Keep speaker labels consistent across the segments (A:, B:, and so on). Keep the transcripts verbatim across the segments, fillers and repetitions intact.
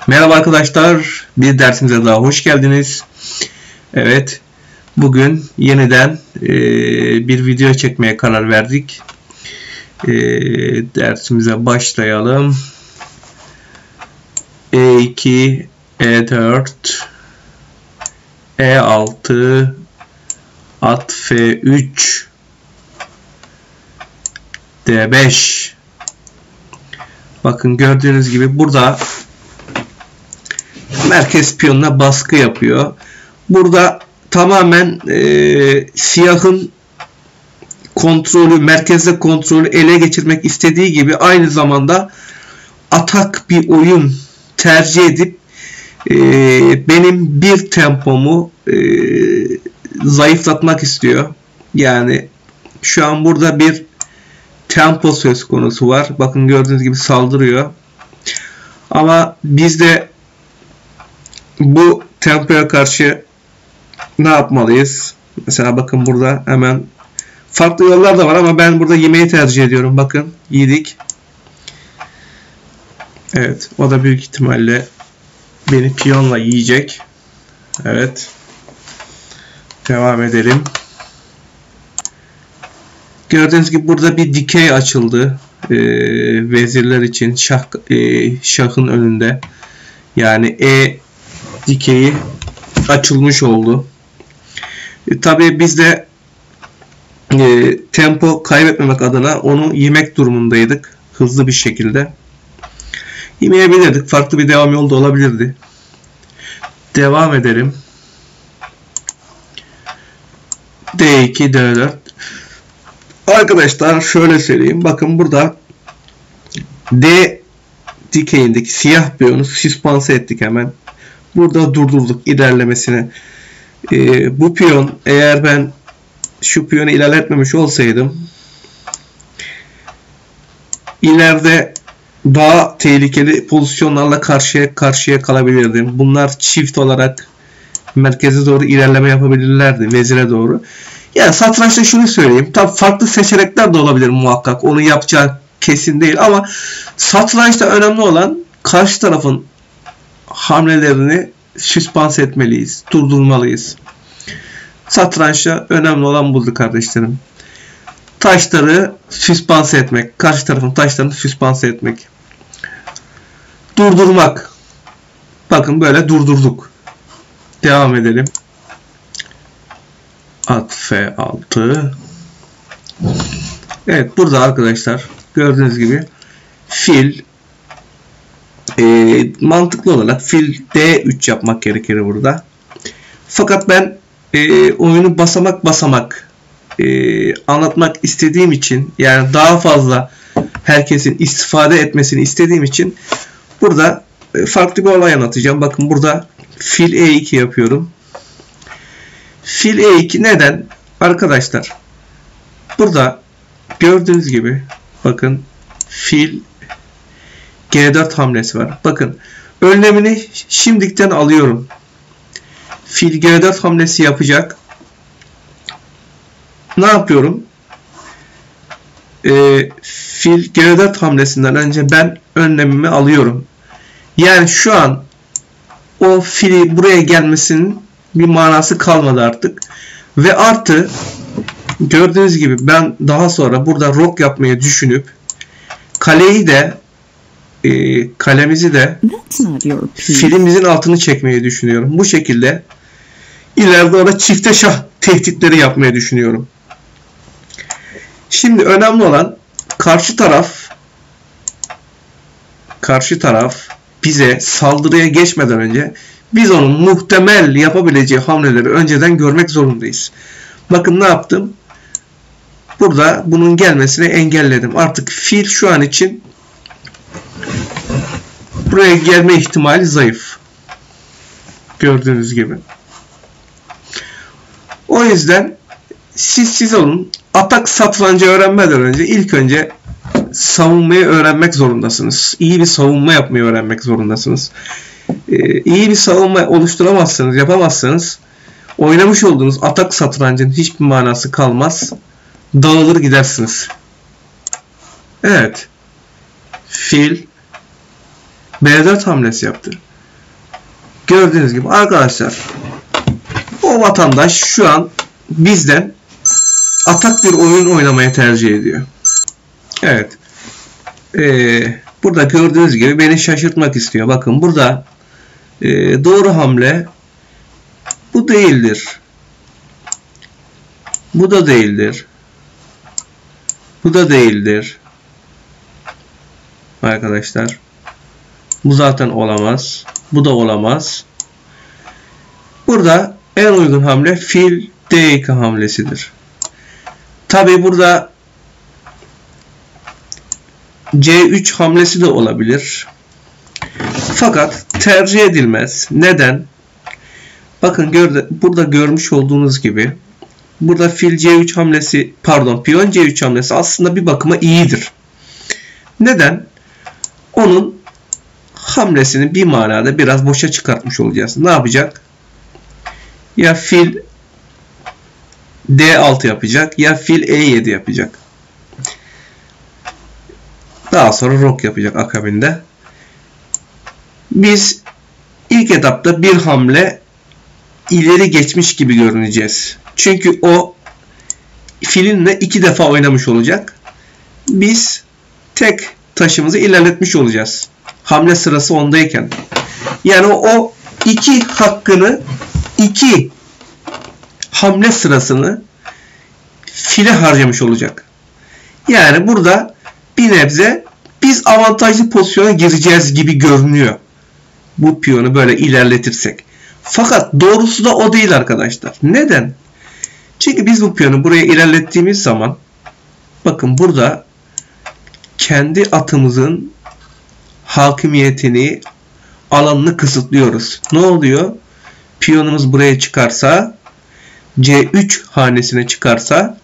A: Merhaba arkadaşlar, bir dersimize daha hoş geldiniz. Evet, bugün yeniden e, bir video çekmeye karar verdik. E, dersimize başlayalım. E iki, E dört, E altı, at F üç, D beş. Bakın gördüğünüz gibi burada merkez piyonuna baskı yapıyor. Burada tamamen e, siyahın kontrolü, merkezde kontrolü ele geçirmek istediği gibi aynı zamanda atak bir oyun tercih edip e, benim bir tempomu e, zayıflatmak istiyor. Yani şu an burada bir tempo söz konusu var. Bakın gördüğünüz gibi saldırıyor. Ama biz de bu tempoya karşı ne yapmalıyız? Mesela bakın burada hemen farklı yollar da var ama ben burada yemeği tercih ediyorum. Bakın yedik. Evet, o da büyük ihtimalle beni piyonla yiyecek. Evet. Devam edelim. Gördüğünüz gibi burada bir dikey açıldı. Ee, vezirler için şah, e, şahın önünde. Yani E dikeyi açılmış oldu. E, tabii biz de e, tempo kaybetmemek adına onu yemek durumundaydık. Hızlı bir şekilde. Yemeyebilirdik. Farklı bir devam yolu da olabilirdi. Devam edelim. D iki, D dört. Arkadaşlar şöyle söyleyeyim. Bakın burada D dikeyindeki siyah piyonu süspanse ettik hemen. Burada durdurduk ilerlemesini. Ee, bu piyon, eğer ben şu piyonu ilerletmemiş olsaydım ileride daha tehlikeli pozisyonlarla karşıya karşıya kalabilirdim. Bunlar çift olarak merkeze doğru ilerleme yapabilirlerdi, vezire doğru. Yani satrançta şunu söyleyeyim. Tabii farklı seçenekler de olabilir muhakkak. Onu yapacağı kesin değil ama satrançta önemli olan karşı tarafın hamlelerini süspans etmeliyiz, durdurmalıyız. Satrançta önemli olan budur kardeşlerim. Taşları süspans etmek, karşı tarafın taşlarını süspans etmek. Durdurmak. Bakın böyle durdurduk. Devam edelim. At F altı. Evet, burada arkadaşlar gördüğünüz gibi fil e, mantıklı olarak fil D üç yapmak gerekir burada. Fakat ben e, oyunu basamak basamak e, anlatmak istediğim için, yani daha fazla herkesin istifade etmesini istediğim için burada e, farklı bir olay anlatacağım. Bakın burada fil E iki yapıyorum. Fil E iki neden? Arkadaşlar burada gördüğünüz gibi bakın fil G dört hamlesi var. Bakın önlemini şimdiden alıyorum. Fil G dört hamlesi yapacak. Ne yapıyorum? Ee, fil G dört hamlesinden önce ben önlemimi alıyorum. Yani şu an o fili buraya gelmesinin bir manası kalmadı artık. Ve artı gördüğünüz gibi ben daha sonra burada rok yapmayı düşünüp kaleyi de e, kalemizi de filimizin altını çekmeyi düşünüyorum. Bu şekilde ileride orada çifte şah tehditleri yapmayı düşünüyorum. Şimdi önemli olan karşı taraf karşı taraf bize saldırıya geçmeden önce biz onun muhtemel yapabileceği hamleleri önceden görmek zorundayız. Bakın ne yaptım? Burada bunun gelmesini engelledim. Artık fil şu an için buraya gelme ihtimali zayıf. Gördüğünüz gibi. O yüzden siz siz olun. Atak satrancı öğrenmeden önce ilk önce savunmayı öğrenmek zorundasınız. İyi bir savunma yapmayı öğrenmek zorundasınız. Ee, iyi bir savunma oluşturamazsanız, yapamazsanız oynamış olduğunuz atak satrancının hiçbir manası kalmaz. Dağılır gidersiniz. Evet. Fil B dört hamlesi yaptı. Gördüğünüz gibi arkadaşlar, o vatandaş şu an bizden atak bir oyun oynamayı tercih ediyor. Evet. Ee, burada gördüğünüz gibi beni şaşırtmak istiyor. Bakın burada e, doğru hamle bu değildir. Bu da değildir. Bu da değildir. Arkadaşlar. Bu zaten olamaz. Bu da olamaz. Burada en uygun hamle fil D iki hamlesidir. Tabi burada C üç hamlesi de olabilir. Fakat tercih edilmez. Neden? Bakın gördü, burada görmüş olduğunuz gibi burada fil C üç hamlesi, pardon piyon C üç hamlesi aslında bir bakıma iyidir. Neden? Onun hamlesini bir manada biraz boşa çıkartmış olacağız. Ne yapacak? Ya fil D altı yapacak ya fil E yedi yapacak. Daha sonra rok yapacak akabinde. Biz ilk etapta bir hamle ileri geçmiş gibi görüneceğiz. Çünkü o filinle iki defa oynamış olacak. Biz tek taşımızı ilerletmiş olacağız. Hamle sırası ondayken. Yani o iki hakkını, iki hamle sırasını file harcamış olacak. Yani burada bir nebze biz avantajlı pozisyona gireceğiz gibi görünüyor. Bu piyonu böyle ilerletirsek. Fakat doğrusu da o değil arkadaşlar. Neden? Çünkü biz bu piyonu buraya ilerlettiğimiz zaman bakın burada kendi atımızın hakimiyetini, alanını kısıtlıyoruz. Ne oluyor? Piyonumuz buraya çıkarsa, C üç hanesine çıkarsa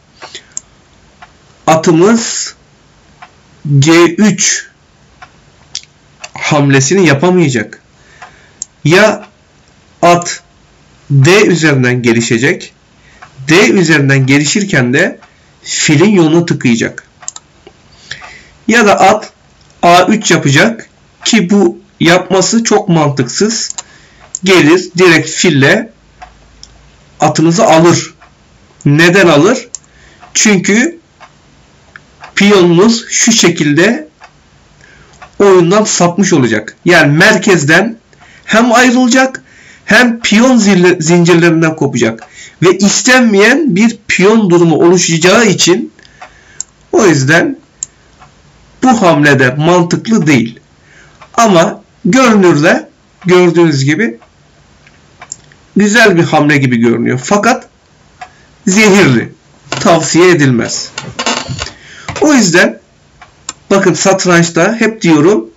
A: atımız C üç hamlesini yapamayacak. Ya at D üzerinden gelişecek. D üzerinden gelişirken de filin yolunu tıkayacak. Ya da at A üç yapacak ki bu yapması çok mantıksız. Gelir direkt fille atınızı alır. Neden alır? Çünkü piyonunuz şu şekilde oyundan sapmış olacak. Yani merkezden hem ayrılacak hem piyon zincirlerinden kopacak. Ve istenmeyen bir piyon durumu oluşacağı için o yüzden bu hamlede mantıklı değil. Ama görünürde gördüğünüz gibi güzel bir hamle gibi görünüyor. Fakat zehirli. Tavsiye edilmez. O yüzden bakın satrançta hep diyorum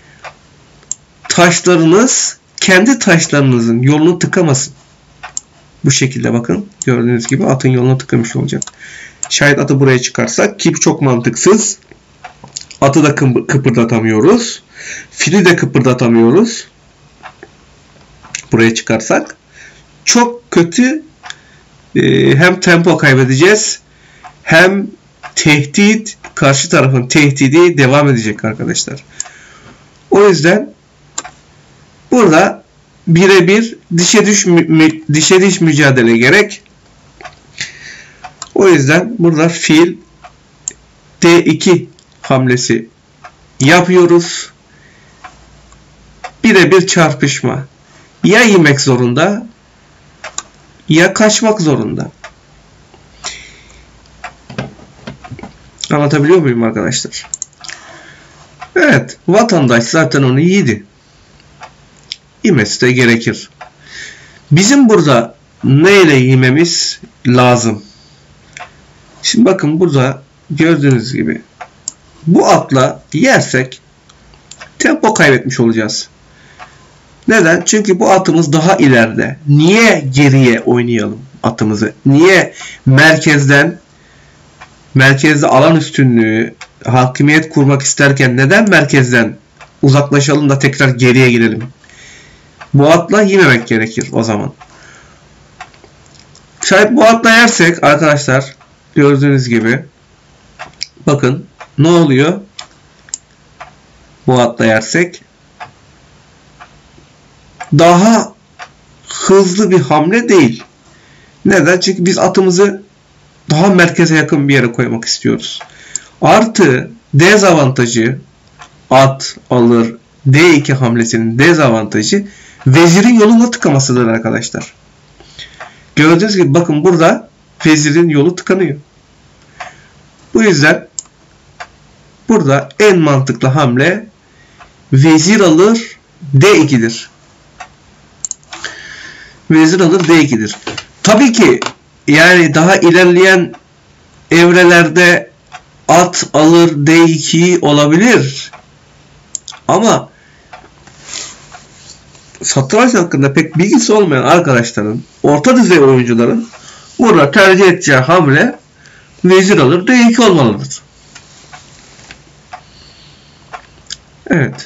A: taşlarınız kendi taşlarınızın yolunu tıkamasın. Bu şekilde bakın. Gördüğünüz gibi atın yolunu tıkamış olacak. Şayet atı buraya çıkarsak ki çok mantıksız. Atı da kıpırdatamıyoruz. Fili de kıpırdatamıyoruz. Buraya çıkarsak. Çok kötü e, hem tempo kaybedeceğiz hem tehdit, karşı tarafın tehdidi devam edecek arkadaşlar. O yüzden burada birebir dişe düş dişe diş mücadele gerek. O yüzden burada fil D iki hamlesi yapıyoruz. Birebir çarpışma. Ya yemek zorunda ya kaçmak zorunda. Anlatabiliyor muyum arkadaşlar? Evet. Vatandaş zaten onu yedi. Yemesi de gerekir. Bizim burada neyle yememiz lazım? Şimdi bakın burada gördüğünüz gibi bu atla yersek tempo kaybetmiş olacağız. Neden? Çünkü bu atımız daha ileride. Niye geriye oynayalım atımızı? Niye merkezden merkezde alan üstünlüğü, hakimiyet kurmak isterken neden merkezden uzaklaşalım da tekrar geriye gidelim? Bu atla yememek gerekir o zaman. Şayet bu atla yersek arkadaşlar gördüğünüz gibi bakın ne oluyor? Bu atla yersek daha hızlı bir hamle değil. Neden? Çünkü biz atımızı daha merkeze yakın bir yere koymak istiyoruz. Artı dezavantajı, at alır D iki hamlesinin dezavantajı vezirin yolunu tıkamasıdır arkadaşlar. Gördüğünüz gibi bakın burada vezirin yolu tıkanıyor. Bu yüzden burada en mantıklı hamle vezir alır D iki'dir. Vezir alır D iki'dir. Tabii ki yani daha ilerleyen evrelerde at alır D iki olabilir. Ama satranç hakkında pek bilgisi olmayan arkadaşların, orta düzey oyuncuların burada tercih edeceği hamle vezir alır D iki olmalıdır. Evet.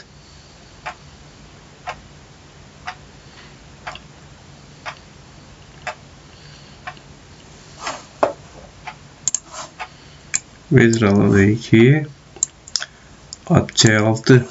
A: Vezir alır D iki. At C altı.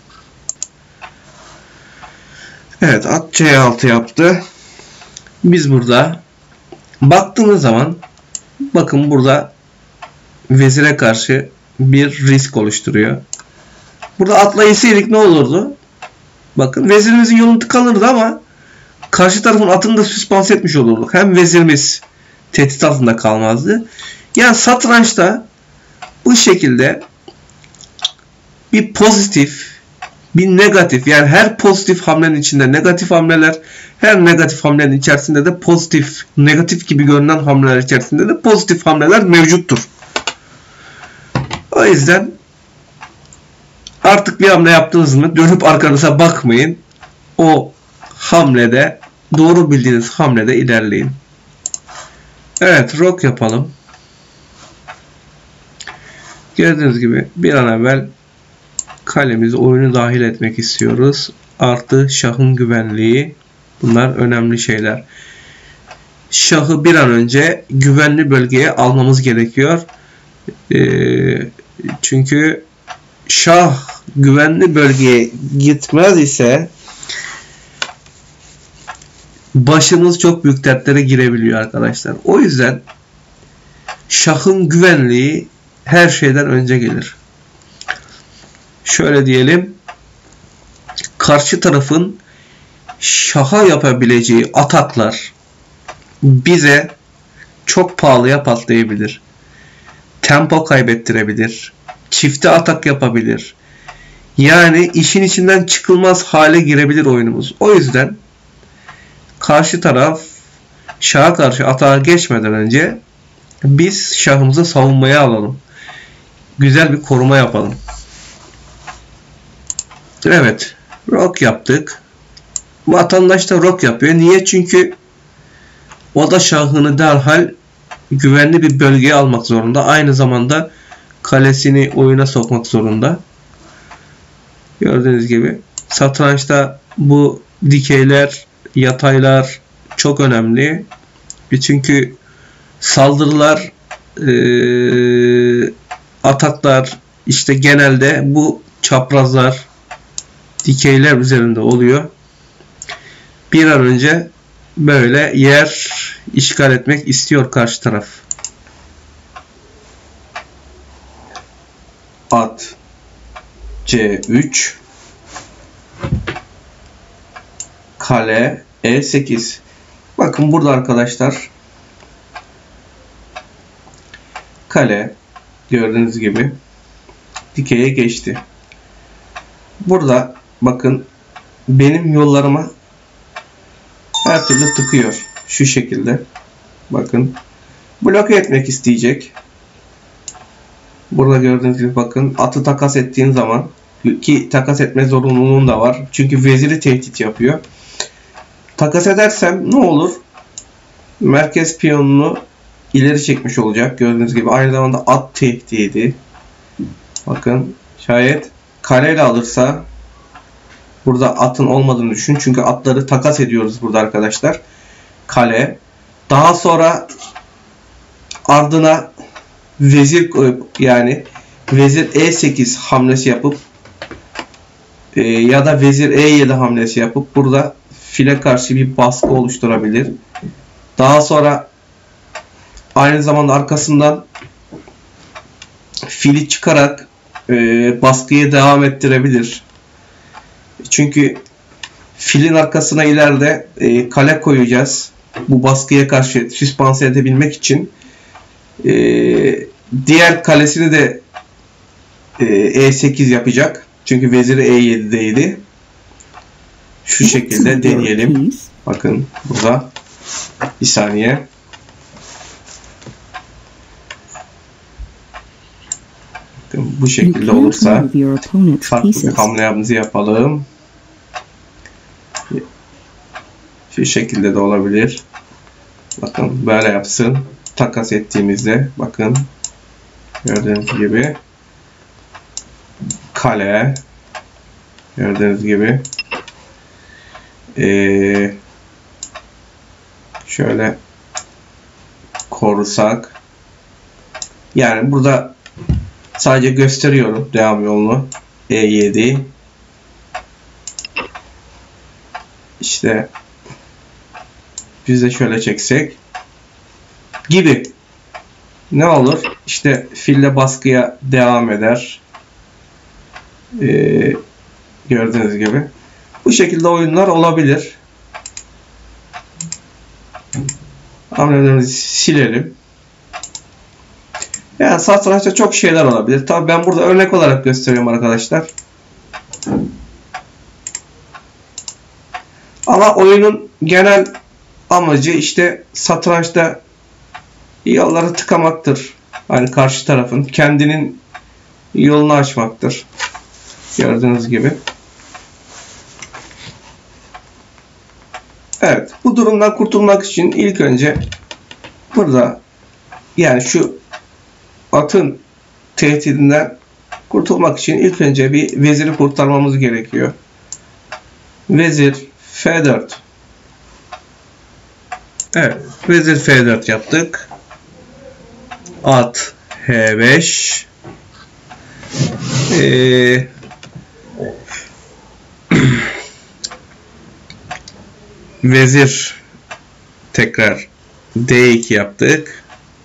A: Evet, at C altı yaptı. Biz burada baktığımız zaman bakın burada vezire karşı bir risk oluşturuyor. Burada atla yeseydik ne olurdu? Bakın vezirimizin yolunu tıkanırdı ama karşı tarafın atını da süspans etmiş olurduk. Hem vezirimiz tehdit altında kalmazdı. Yani satrançta bu şekilde bir pozitif, bir negatif, yani her pozitif hamlenin içinde negatif hamleler, her negatif hamlenin içerisinde de pozitif, negatif gibi görünen hamleler içerisinde de pozitif hamleler mevcuttur. O yüzden artık bir hamle yaptınız mı dönüp arkanıza bakmayın. O hamlede, doğru bildiğiniz hamlede ilerleyin. Evet, rok yapalım. Gördüğünüz gibi bir an evvel kalemizi oyunu dahil etmek istiyoruz. Artı şahın güvenliği. Bunlar önemli şeyler. Şahı bir an önce güvenli bölgeye almamız gerekiyor. Ee, çünkü şah güvenli bölgeye gitmez ise başımız çok büyük dertlere girebiliyor arkadaşlar. O yüzden şahın güvenliği her şeyden önce gelir. Şöyle diyelim, karşı tarafın şaha yapabileceği ataklar bize çok pahalıya patlayabilir. Tempo kaybettirebilir. Çifte atak yapabilir. Yani işin içinden çıkılmaz hale girebilir oyunumuz. O yüzden karşı taraf şaha karşı atağa geçmeden önce biz şahımızı savunmaya alalım. Güzel bir koruma yapalım. Evet. Rok yaptık. Vatandaş da rok yapıyor. Niye? Çünkü o da şahını derhal güvenli bir bölgeye almak zorunda. Aynı zamanda kalesini oyuna sokmak zorunda. Gördüğünüz gibi satrançta bu dikeyler, yataylar çok önemli. Çünkü saldırılar, e, ataklar işte genelde bu çaprazlar, dikeyler üzerinde oluyor. Bir an önce böyle yer işgal etmek istiyor karşı taraf. At C üç, kale E sekiz. Bakın burada arkadaşlar kale gördüğünüz gibi dikeye geçti. Burada bakın benim yollarıma her türlü tıkıyor. Şu şekilde. Bakın. Bloke etmek isteyecek. Burada gördüğünüz gibi bakın atı takas ettiğin zaman, ki takas etme zorunluluğun da var. Çünkü veziri tehdit yapıyor. Takas edersem ne olur? Merkez piyonunu ileri çekmiş olacak. Gördüğünüz gibi aynı zamanda at tehdidi. Bakın şayet kareyle alırsa burada atın olmadığını düşün. Çünkü atları takas ediyoruz burada arkadaşlar. Kale. Daha sonra ardına vezir koyup, yani vezir E sekiz hamlesi yapıp e, ya da vezir E yedi hamlesi yapıp burada file karşı bir baskı oluşturabilir. Daha sonra aynı zamanda arkasından fili çıkarak e, baskıya devam ettirebilir. Çünkü filin arkasına ileride e, kale koyacağız. Bu baskıya karşı süspanse edebilmek için e, diğer kalesini de e, E sekiz yapacak. Çünkü veziri E yedideydi. Şu şekilde deneyelim. Bakın burada. Bir saniye. Bakın bu şekilde olursa farklı bir hamlemizi yapalım. Şu şekilde de olabilir. Bakın böyle yapsın. Takas ettiğimizde bakın gördüğünüz gibi kale gördüğünüz gibi ee, şöyle korusak, yani burada sadece gösteriyorum devam yolunu. E yedi işte biz de şöyle çeksek gibi ne olur? İşte fille baskıya devam eder. Ee, gördüğünüz gibi bu şekilde oyunlar olabilir. Hamlelerimizi silelim. Yani satrançta çok şeyler olabilir. Tabii ben burada örnek olarak gösteriyorum arkadaşlar. Ama oyunun genel amacı işte satrançta yolları tıkamaktır. Yani karşı tarafın kendinin yolunu açmaktır. Gördüğünüz gibi. Evet, bu durumdan kurtulmak için ilk önce burada yani şu atın tehdidinden kurtulmak için ilk önce bir veziri kurtarmamız gerekiyor. Vezir F dört. Evet, vezir F dört yaptık. At H beş. Ee, vezir tekrar D iki yaptık.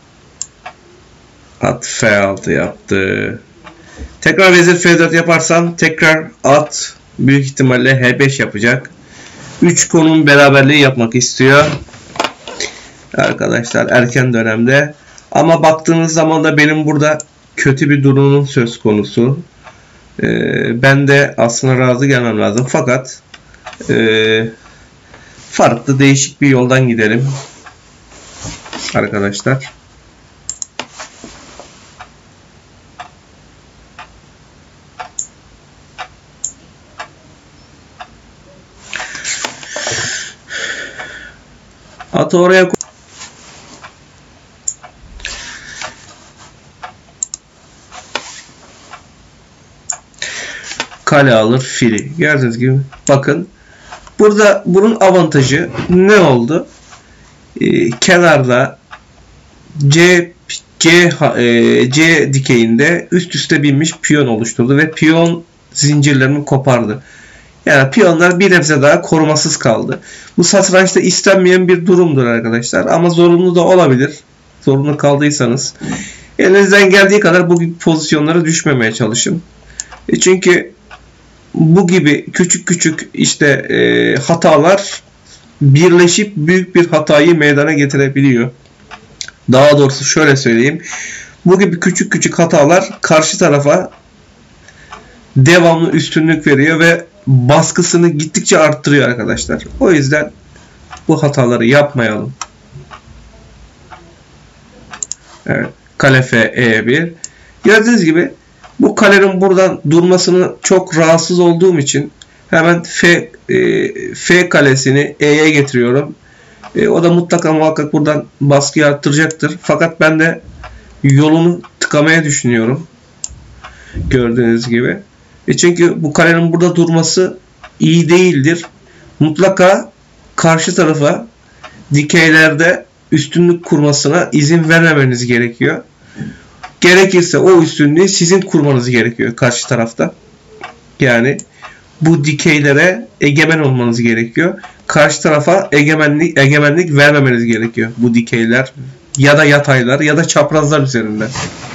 A: At F altı yaptı. Tekrar vezir F dört yaparsam tekrar at büyük ihtimalle H beş yapacak. üç konum beraberliği yapmak istiyor. Arkadaşlar erken dönemde. Ama baktığınız zaman da benim burada kötü bir durumum söz konusu. Ee, ben de aslında razı gelmem lazım. Fakat e, farklı değişik bir yoldan gidelim. Arkadaşlar. Atı oraya koy. Kale alır fili. Gördüğünüz gibi. Bakın. Burada bunun avantajı ne oldu? Ee, kenarda C C e, C dikeyinde üst üste binmiş piyon oluşturdu ve piyon zincirlerini kopardı. Yani piyonlar bir nebze daha korumasız kaldı. Bu satrançta istenmeyen bir durumdur arkadaşlar. Ama zorunlu da olabilir. Zorunlu kaldıysanız. Elinizden geldiği kadar bu gibi pozisyonlara düşmemeye çalışın. E çünkü bu gibi küçük küçük işte e, hatalar birleşip büyük bir hatayı meydana getirebiliyor. Daha doğrusu şöyle söyleyeyim. Bu gibi küçük küçük hatalar karşı tarafa devamlı üstünlük veriyor ve baskısını gittikçe arttırıyor arkadaşlar. O yüzden bu hataları yapmayalım. Evet. Kale F E bir. Gördüğünüz gibi bu kalenin buradan durmasını çok rahatsız olduğum için hemen F, e, F kalesini E'ye getiriyorum. E, o da mutlaka muhakkak buradan baskıyı arttıracaktır. Fakat ben de yolunu tıkamaya düşünüyorum. Gördüğünüz gibi. E çünkü bu kalenin burada durması iyi değildir. Mutlaka karşı tarafa dikeylerde üstünlük kurmasına izin vermemeniz gerekiyor. Gerekirse o üstünlüğü sizin kurmanız gerekiyor karşı tarafta. Yani bu dikeylere egemen olmanız gerekiyor. Karşı tarafa egemenlik egemenlik vermemeniz gerekiyor bu dikeyler ya da yataylar ya da çaprazlar üzerinde.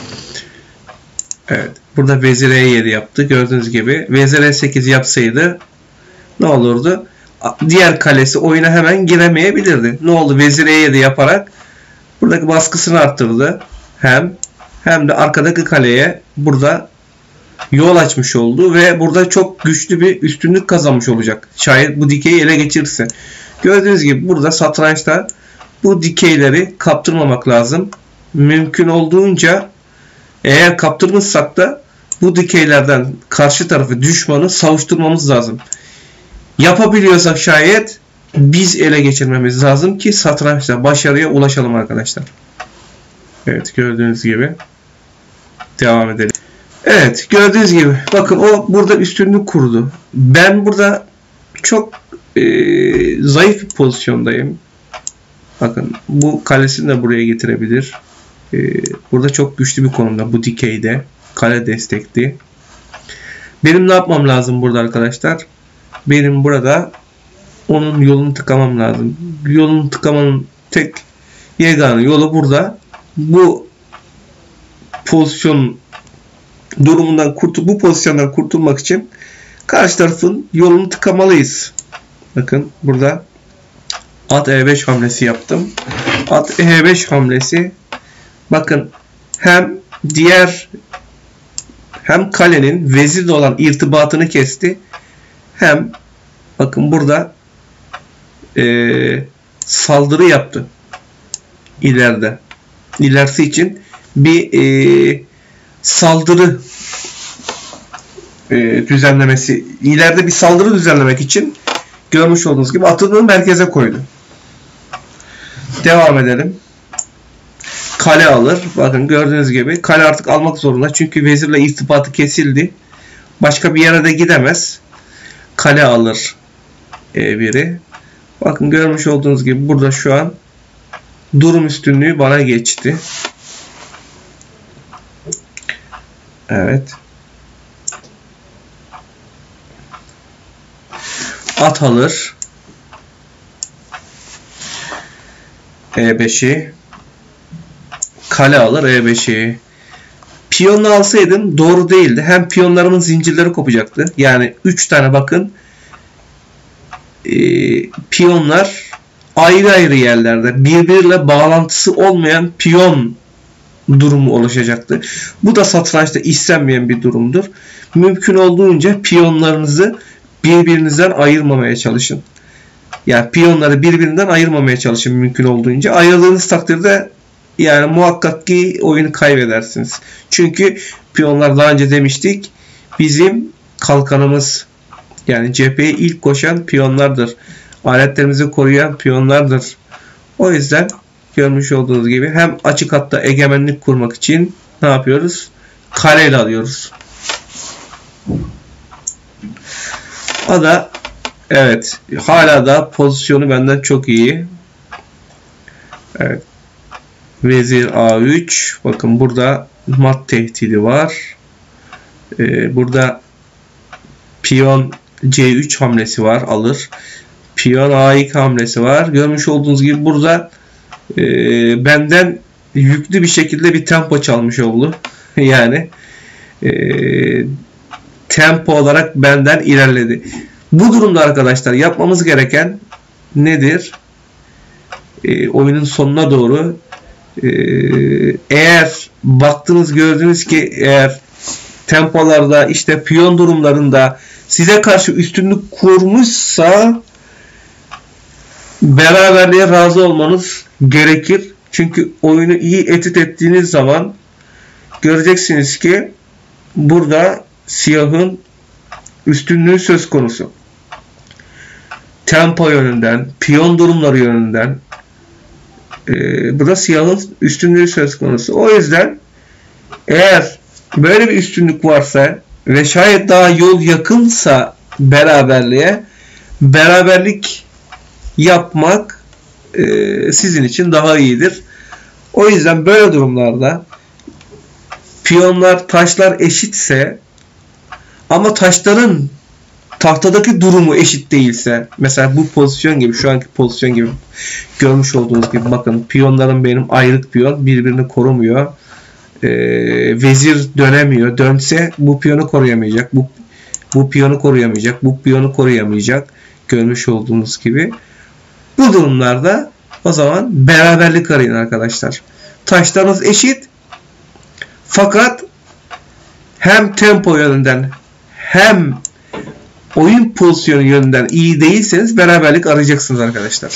A: Evet. Burada vezir E yedi yaptı. Gördüğünüz gibi vezir E sekiz yapsaydı ne olurdu? Diğer kalesi oyuna hemen giremeyebilirdi. Ne oldu? Vezir E yedi yaparak buradaki baskısını arttırdı. Hem hem de arkadaki kaleye burada yol açmış oldu ve burada çok güçlü bir üstünlük kazanmış olacak. Şayet bu dikeyi ele geçirirse. Gördüğünüz gibi burada satrançta bu dikeyleri kaptırmamak lazım. Mümkün olduğunca eğer kaptırmışsak da bu dikeylerden karşı tarafı, düşmanı savuşturmamız lazım. Yapabiliyorsak şayet biz ele geçirmemiz lazım ki satrançta başarıya ulaşalım arkadaşlar. Evet, gördüğünüz gibi devam edelim. Evet, gördüğünüz gibi bakın o burada üstünlük kurdu. Ben burada çok e, zayıf bir pozisyondayım. Bakın bu kalesini de buraya getirebilir. E, burada çok güçlü bir konumda bu dikeyde. Kale destekli. Benim ne yapmam lazım burada arkadaşlar? Benim burada onun yolunu tıkamam lazım. Yolunu tıkamanın tek yegane yolu burada. Bu pozisyon durumundan kurtul bu pozisyondan kurtulmak için karşı tarafın yolunu tıkamalıyız. Bakın burada at E beş hamlesi yaptım. At E beş hamlesi bakın hem diğer hem kalenin vezirle olan irtibatını kesti, hem bakın burada e, saldırı yaptı ileride. İlerisi için bir e, saldırı e, düzenlemesi, ileride bir saldırı düzenlemek için görmüş olduğunuz gibi atını merkeze koydu. Devam edelim. Kale alır. Bakın gördüğünüz gibi kale artık almak zorunda. Çünkü vezirle irtibatı kesildi. Başka bir yere de gidemez. Kale alır E biri. Bakın görmüş olduğunuz gibi burada şu an durum üstünlüğü bana geçti. Evet. At alır. E beşi. Kale alır E beşi. Piyonla alsaydım doğru değildi. Hem piyonlarımın zincirleri kopacaktı. Yani üç tane bakın e, piyonlar ayrı ayrı yerlerde birbiriyle bağlantısı olmayan piyon durumu oluşacaktı. Bu da satrançta istenmeyen bir durumdur. Mümkün olduğunca piyonlarınızı birbirinizden ayırmamaya çalışın. Yani piyonları birbirinden ayırmamaya çalışın mümkün olduğunca. Ayırdığınız takdirde yani muhakkak ki oyunu kaybedersiniz. Çünkü piyonlar daha önce demiştik bizim kalkanımız. Yani cepheye ilk koşan piyonlardır. Aletlerimizi koruyan piyonlardır. O yüzden görmüş olduğunuz gibi hem açık hatta egemenlik kurmak için ne yapıyoruz? Kareyle alıyoruz. O da evet hala da pozisyonu benden çok iyi. Evet. Vezir A üç. Bakın burada mat tehdidi var. Ee, burada piyon C üç hamlesi var. Alır. Piyon A iki hamlesi var. Görmüş olduğunuz gibi burada e, benden yüklü bir şekilde bir tempo çalmış oldu. Yani e, tempo olarak benden ilerledi. Bu durumda arkadaşlar yapmamız gereken nedir? E, oyunun sonuna doğru e, eğer baktınız gördünüz ki eğer tempolarda işte piyon durumlarında size karşı üstünlük kurmuşsa beraberliğe razı olmanız gerekir. Çünkü oyunu iyi etüt ettiğiniz zaman göreceksiniz ki burada siyahın üstünlüğü söz konusu. Tempo yönünden, piyon durumları yönünden e, burada siyahın üstünlüğü söz konusu. O yüzden eğer böyle bir üstünlük varsa ve şayet daha yol yakınsa beraberliğe, beraberlik yapmak e, sizin için daha iyidir. O yüzden böyle durumlarda piyonlar, taşlar eşitse ama taşların tahtadaki durumu eşit değilse, mesela bu pozisyon gibi, şu anki pozisyon gibi görmüş olduğunuz gibi, bakın piyonlarım benim ayrık piyon, birbirini korumuyor. Ee, vezir dönemiyor. Dönse bu piyonu koruyamayacak. Bu bu piyonu koruyamayacak. Bu piyonu koruyamayacak. Görmüş olduğunuz gibi. Bu durumlarda o zaman beraberlik arayın arkadaşlar. Taşlarınız eşit. Fakat hem tempo yönünden hem oyun pozisyonu yönünden iyi değilseniz beraberlik arayacaksınız arkadaşlar.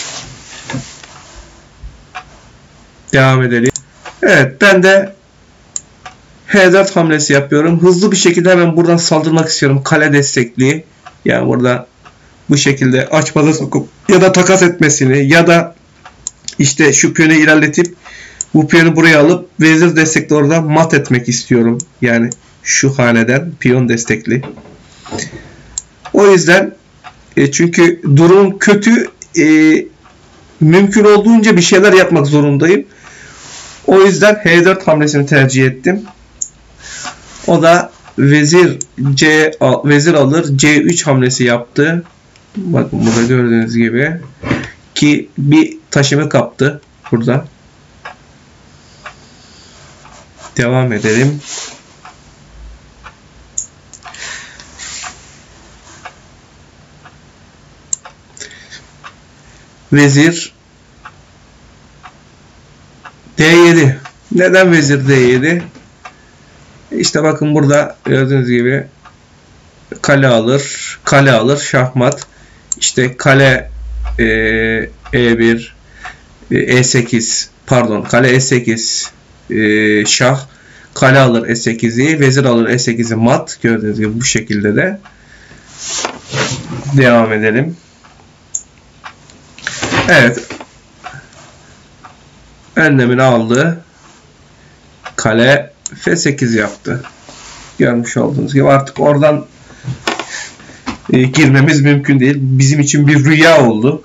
A: Devam edelim. Evet, ben de H dört hamlesi yapıyorum. Hızlı bir şekilde hemen buradan saldırmak istiyorum. Kale destekli. Yani burada bu şekilde açmaza sokup ya da takas etmesini ya da işte şu piyonu ilerletip bu piyonu buraya alıp vezir destekli orada mat etmek istiyorum. Yani şu haneden piyon destekli. O yüzden e, çünkü durum kötü, e, mümkün olduğunca bir şeyler yapmak zorundayım. O yüzden H dört hamlesini tercih ettim. O da vezir C vezir alır C üç hamlesi yaptı. Bakın burada gördüğünüz gibi ki bir taşımı kaptı burada. Devam edelim. Vezir D yedi. Neden vezir D yedi? İşte bakın burada gördüğünüz gibi kale alır, kale alır, şahmat. İşte kale e, E bir, E sekiz, pardon, kale E sekiz, e, şah, kale alır E sekizi, vezir alır E sekizi mat. Gördüğünüz gibi bu şekilde de devam edelim. Evet. Önlemini aldı. Kale F sekiz yaptı. Görmüş olduğunuz gibi artık oradan e, girmemiz mümkün değil. Bizim için bir rüya oldu.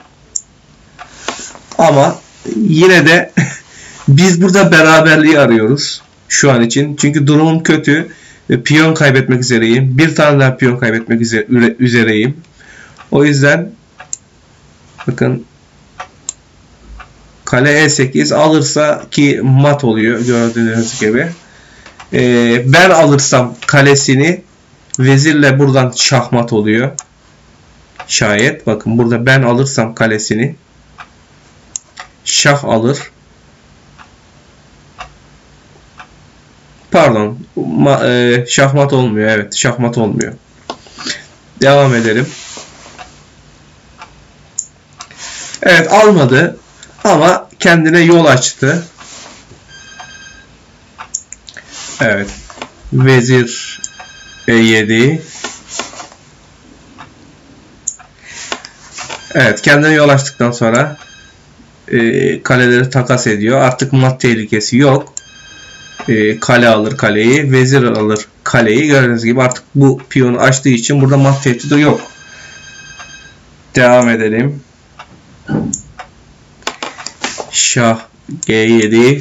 A: Ama yine de biz burada beraberliği arıyoruz şu an için. Çünkü durumum kötü. E, piyon kaybetmek üzereyim. Bir tane daha piyon kaybetmek üzereyim. O yüzden bakın kale E sekiz alırsa ki mat oluyor gördüğünüz gibi. Ee, ben alırsam kalesini vezirle buradan şahmat oluyor. Şayet bakın burada ben alırsam kalesini şah alır. Pardon ma, e, şahmat olmuyor. Evet, şahmat olmuyor. Devam edelim. Evet, almadı ama kendine yol açtı. Evet. Vezir E yedi. Evet. Kendine yol açtıktan sonra e, kaleleri takas ediyor. Artık mat tehlikesi yok. E, kale alır kaleyi. Vezir alır kaleyi. Gördüğünüz gibi artık bu piyonu açtığı için burada mat tehdidi yok. Devam edelim. Şah G yedi.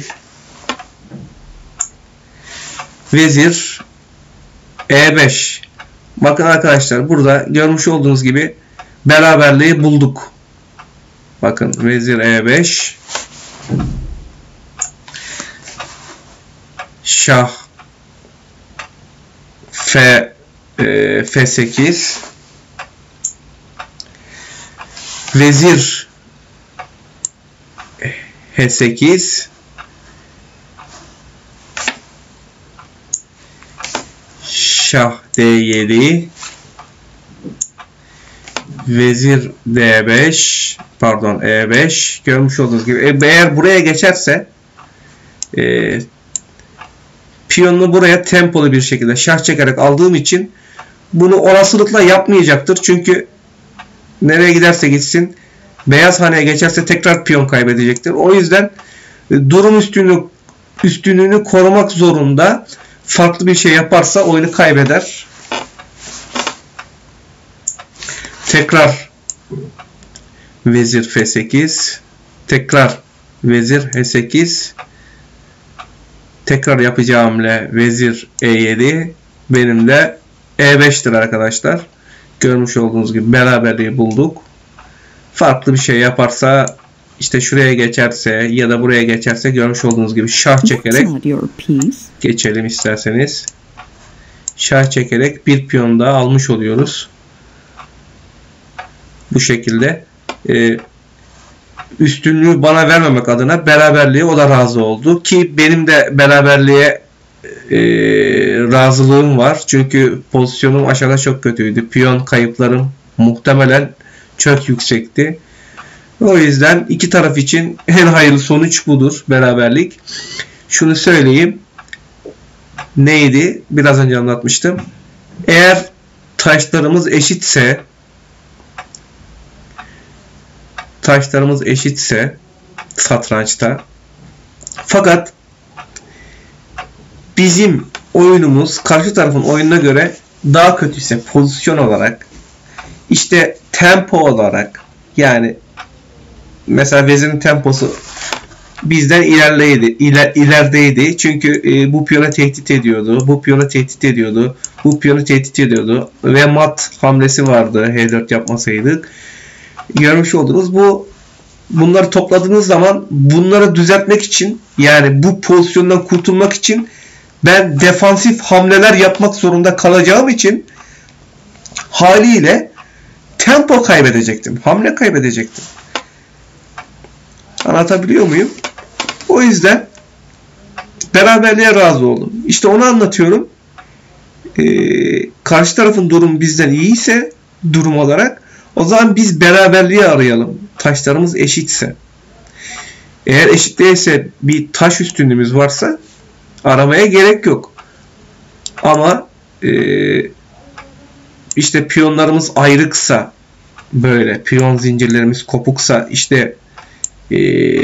A: Vezir E beş. Bakın arkadaşlar burada görmüş olduğunuz gibi beraberliği bulduk. Bakın vezir E beş. Şah F e, F sekiz. Vezir H sekiz. Şah D yedi. Vezir D beş. Pardon E beş. Görmüş olduğunuz gibi. Eğer buraya geçerse e, piyonunu buraya tempolu bir şekilde şah çekerek aldığım için bunu olasılıkla yapmayacaktır. Çünkü nereye giderse gitsin beyaz haneye geçerse tekrar piyon kaybedecektir. O yüzden durum üstünlüğü, üstünlüğünü korumak zorunda. Farklı bir şey yaparsa oyunu kaybeder. Tekrar vezir F sekiz. Tekrar vezir H sekiz. Tekrar yapacağı hamle vezir E yedi. Benim de E beş'tir arkadaşlar. Görmüş olduğunuz gibi beraberliği bulduk. Farklı bir şey yaparsa, işte şuraya geçerse ya da buraya geçerse görmüş olduğunuz gibi şah çekerek geçelim isterseniz. Şah çekerek bir piyon daha almış oluyoruz. Bu şekilde e, üstünlüğü bana vermemek adına beraberliğe o da razı oldu. Ki benim de beraberliğe e, razılığım var. Çünkü pozisyonum aşağıda çok kötüydü. Piyon kayıplarım muhtemelen çok yüksekti. O yüzden iki taraf için en hayırlı sonuç budur, beraberlik. Şunu söyleyeyim. Neydi? Biraz önce anlatmıştım. Eğer taşlarımız eşitse taşlarımız eşitse satrançta, fakat bizim oyunumuz karşı tarafın oyununa göre daha kötüyse pozisyon olarak, işte tempo olarak, yani mesela vezirin temposu bizden ilerleydi, iler, ilerideydi. Çünkü e, bu piyona tehdit ediyordu. Bu piyona tehdit ediyordu. Bu piyonu tehdit ediyordu. Ve mat hamlesi vardı H dört yapmasaydık. Görmüş olduğunuz bu, bunları topladığınız zaman bunları düzeltmek için, yani bu pozisyondan kurtulmak için ben defansif hamleler yapmak zorunda kalacağım için haliyle tempo kaybedecektim. Hamle kaybedecektim. Anlatabiliyor muyum? O yüzden beraberliğe razı oldum. İşte onu anlatıyorum. Ee, karşı tarafın durumu bizden iyiyse durum olarak, o zaman biz beraberliği arayalım. Taşlarımız eşitse. Eğer eşit değilse, bir taş üstünlüğümüz varsa aramaya gerek yok. Ama e, işte piyonlarımız ayrıksa, böyle piyon zincirlerimiz kopuksa, işte e,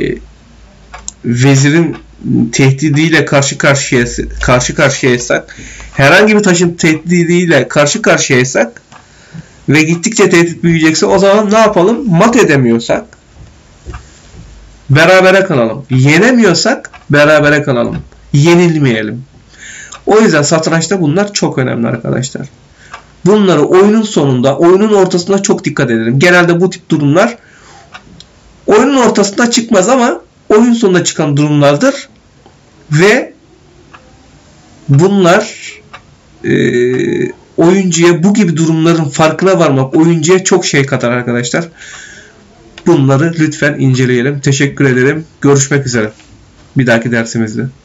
A: vezirin tehdidiyle karşı karşıya karşı karşıyaysak, herhangi bir taşın tehdidiyle karşı karşıyaysak ve gittikçe tehdit büyüyecekse, o zaman ne yapalım? Mat edemiyorsak berabere kalalım. Yenemiyorsak berabere kalalım. Yenilmeyelim. O yüzden satrançta bunlar çok önemli arkadaşlar. Bunları oyunun sonunda, oyunun ortasında çok dikkat edelim. Genelde bu tip durumlar oyunun ortasında çıkmaz ama oyun sonunda çıkan durumlardır. Ve bunlar e, oyuncuya, bu gibi durumların farkına varmak oyuncuya çok şey katar arkadaşlar. Bunları lütfen inceleyelim. Teşekkür ederim. Görüşmek üzere bir dahaki dersimizde.